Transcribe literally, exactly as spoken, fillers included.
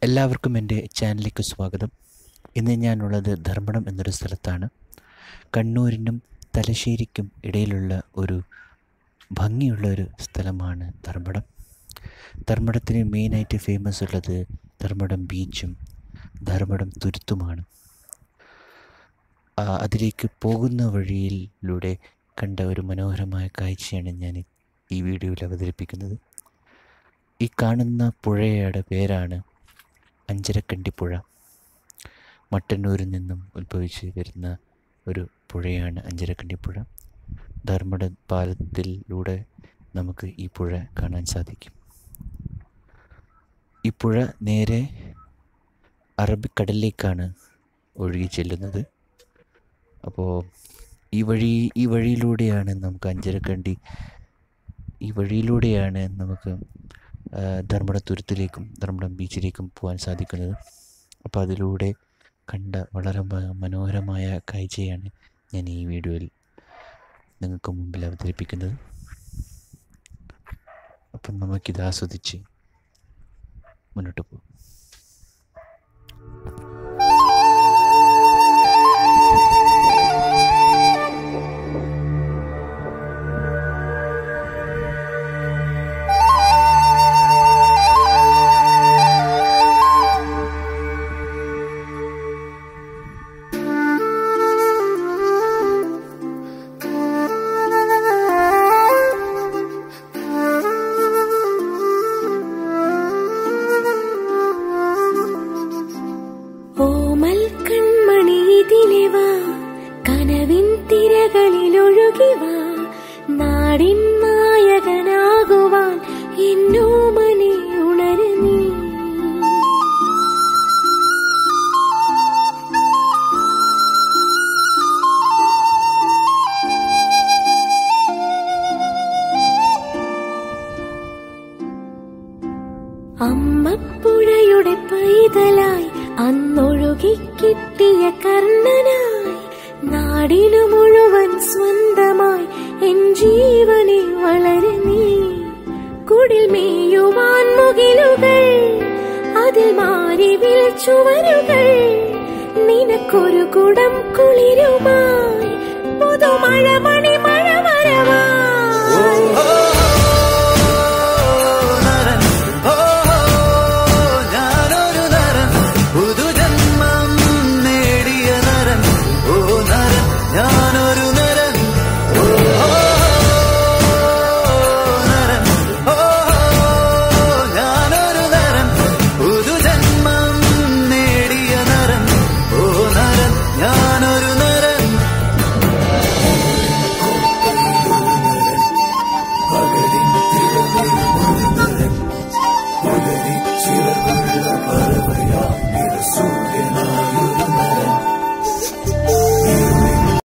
എല്ലാവർക്കും എൻ്റെ ചാനലിലേക്ക് സ്വാഗതം. ഇന്ന് ഞാനുള്ളത് ധർമ്മടം എന്നൊരു സ്ഥലത്താണ്. കണ്ണൂരിനും തലശ്ശേരിക്കും ഇടയിലുള്ള ഒരു ഭംഗിയുള്ള ഒരു സ്ഥലമാണ് ധർമ്മടം. ധർമ്മടത്തിന് മെയിനായിട്ട് ഫേമസ് ഉള്ളത് ധർമ്മടം ബീച്ചും ധർമ്മടം തുരുത്തുമാണ്. അതിലേക്ക് പോകുന്ന വഴിയിലൂടെ കണ്ട ഒരു മനോഹരമായ കാഴ്ചയാണ് ഞാൻ ഈ വീഡിയോയിൽ അവതരിപ്പിക്കുന്നത്. ഈ കാണുന്ന പുഴയുടെ പേരാണ് അഞ്ചരക്കണ്ടിപ്പുഴ. മട്ടന്നൂരിൽ നിന്നും ഉത്ഭവിച്ച് വരുന്ന ഒരു പുഴയാണ് അഞ്ചരക്കണ്ടിപ്പുഴ. ധർമ്മട പാലത്തിലൂടെ നമുക്ക് ഈ പുഴ കാണാൻ സാധിക്കും. ഈ പുഴ നേരെ അറബിക്കടലിലേക്കാണ് ഒഴുകി ചെല്ലുന്നത്. അപ്പോൾ ഈ വഴി ഈ വഴിയിലൂടെയാണ് നമുക്ക് അഞ്ചരക്കണ്ടി ഈ വഴിയിലൂടെയാണ് നമുക്ക് ധർമ്മട തുരുത്തിലേക്കും ധർമ്മടം ബീച്ചിലേക്കും പോകാൻ സാധിക്കുന്നത്. അപ്പോൾ അതിലൂടെ കണ്ട വളരെ മനോഹരമായ കാഴ്ചയാണ് ഞാൻ ഈ വീഡിയോയിൽ നിങ്ങൾക്ക് മുമ്പിൽ അവതരിപ്പിക്കുന്നത്. അപ്പം നമുക്കിത് ആസ്വദിച്ച് മുന്നോട്ട് പോകും. നാടിൻ നായകനാകുവാൻ എന്നോ മനെ ഉണരുന്നീ. അമ്മപ്പുഴയുടെ പൈതലായി അന്നൊഴുകിക്കിട്ടിയ കർണനായി നാടിനു മുഴുവൻ സ്വന്തമായി എൻ ജീവനെ വളരെ നീ. കുടിൽ മേയുവാൻ മുകിലുകൾ, അതിൽ മാറിവിൽ ചുവരുകൾ, നിനക്കൊരു കുടം കുളിരുമായി പുതുമഴ മണി മഴ വരവായി. ചിറകുള്ള പറവയാ നിറസൂര്യനായൊരു